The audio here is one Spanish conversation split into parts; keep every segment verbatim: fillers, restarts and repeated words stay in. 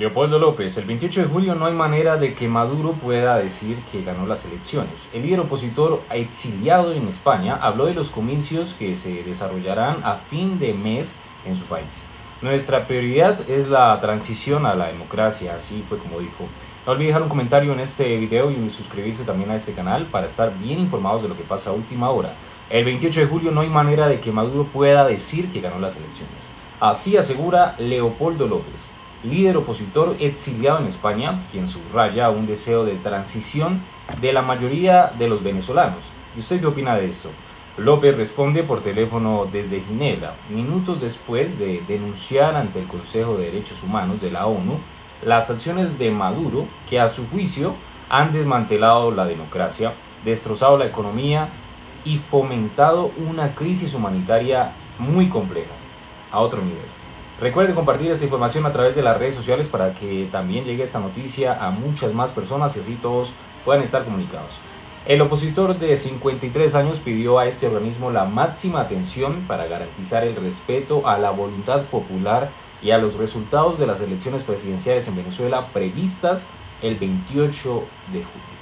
Leopoldo López, el veintiocho de julio no hay manera de que Maduro pueda decir que ganó las elecciones. El líder opositor exiliado en España habló de los comicios que se desarrollarán a fin de mes en su país. Nuestra prioridad es la transición a la democracia, así fue como dijo. No olviden dejar un comentario en este video y suscribirse también a este canal para estar bien informados de lo que pasa a última hora. El veintiocho de julio no hay manera de que Maduro pueda decir que ganó las elecciones. Así asegura Leopoldo López, líder opositor exiliado en España, quien subraya un deseo de transición de la mayoría de los venezolanos. ¿Y usted qué opina de esto? López responde por teléfono desde Ginebra, minutos después de denunciar ante el Consejo de Derechos Humanos de la ONU las acciones de Maduro, que a su juicio han desmantelado la democracia, destrozado la economía y fomentado una crisis humanitaria muy compleja, a otro nivel. Recuerde compartir esta información a través de las redes sociales para que también llegue esta noticia a muchas más personas y así todos puedan estar comunicados. El opositor de cincuenta y tres años pidió a este organismo la máxima atención para garantizar el respeto a la voluntad popular y a los resultados de las elecciones presidenciales en Venezuela previstas el veintiocho de julio.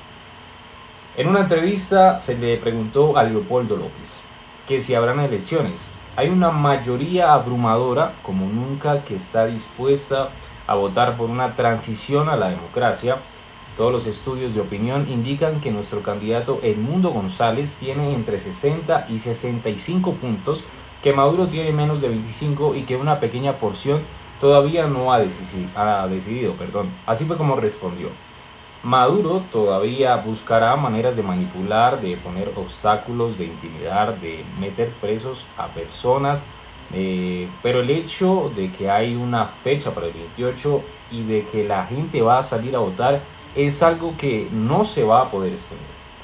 En una entrevista se le preguntó a Leopoldo López que si habrán elecciones. Hay una mayoría abrumadora, como nunca, que está dispuesta a votar por una transición a la democracia. Todos los estudios de opinión indican que nuestro candidato Edmundo González tiene entre sesenta y sesenta y cinco puntos, que Maduro tiene menos de veinticinco y que una pequeña porción todavía no ha decidido. Ha decidido perdón. Así fue como respondió. Maduro todavía buscará maneras de manipular, de poner obstáculos, de intimidar, de meter presos a personas, eh, pero el hecho de que hay una fecha para el veintiocho y de que la gente va a salir a votar es algo que no se va a poder esconder.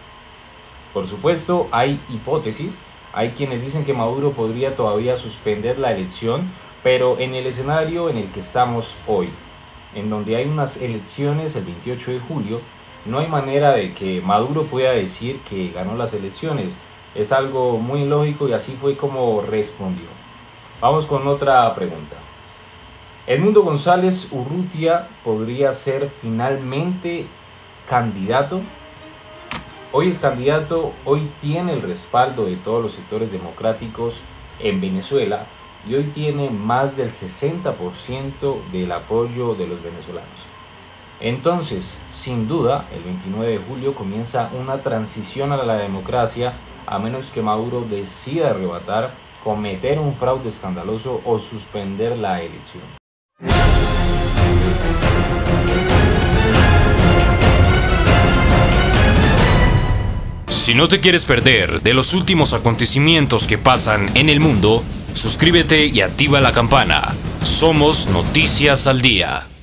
Por supuesto, hay hipótesis, hay quienes dicen que Maduro podría todavía suspender la elección, pero en el escenario en el que estamos hoy, en donde hay unas elecciones el veintiocho de julio, no hay manera de que Maduro pueda decir que ganó las elecciones. Es algo muy lógico y así fue como respondió. Vamos con otra pregunta. ¿Edmundo González Urrutia podría ser finalmente candidato? Hoy es candidato, hoy tiene el respaldo de todos los sectores democráticos en Venezuela, y hoy tiene más del sesenta por ciento del apoyo de los venezolanos. Entonces, sin duda, el veintinueve de julio comienza una transición a la democracia, a menos que Maduro decida arrebatar, cometer un fraude escandaloso o suspender la elección. Si no te quieres perder de los últimos acontecimientos que pasan en el mundo, suscríbete y activa la campana. Somos Noticias al Día.